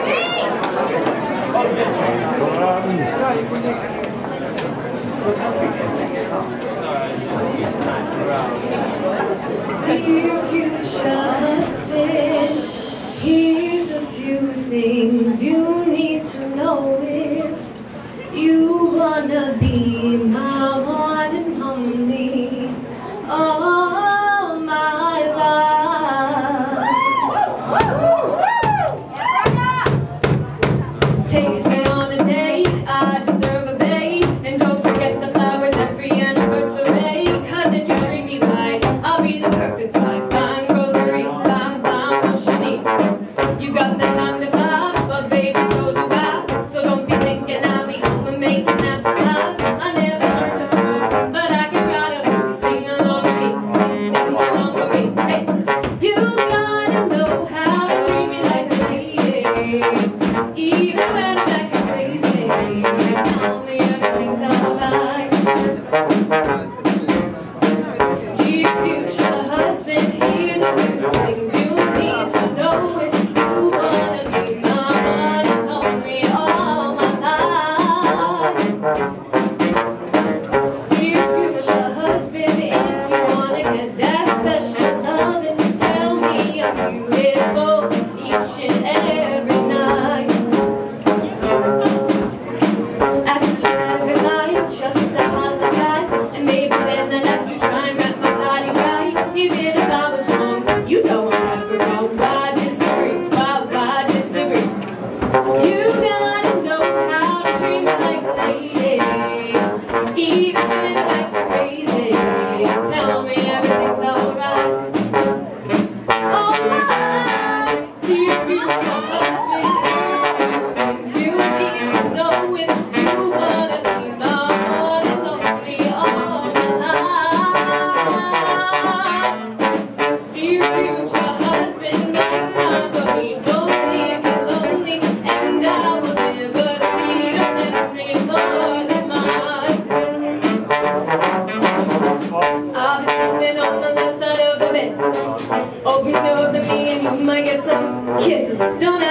Dear future husband, here's a few things you need to know if you wanna be my one and only all my life. Take me on a date, I deserve a babe, and don't forget the flowers every anniversary, 'cause if you treat me right, I'll be the perfect wife. Buying groceries, buying what you need. You got that 9 to 5, but baby, so do I. So don't be thinking I'll be home and making apple pies. I never learned to cook, but I can write a book. Sing along with me, sing along with me. Hey, you gotta know how to treat me like a lady, even when I'm acting crazy. Tell me everything's alright. Dear future husband, here's a few things you need to know if you wanna be my one and only all my life. Dear future husband, if you wanna get that special loving, tell me I'm beautiful each and every night. After every night, just apologize, and maybe then I let you try and wrap my body right. Even if I was wrong, you know I'm never wrong. Why disagree? Why disagree? You gotta know how to treat me like a lady, even when I'm acting crazy. Tell me everything's alright. Alright, dear future husband, here's a few things you need to know if you wanna be my one and only all my life. Dear future husband, make time for me, don't leave me lonely, and I will never see yours anything more than mine. I'll be sleeping on the left side of the bed. Open your nose at me and you might get some kisses. Don't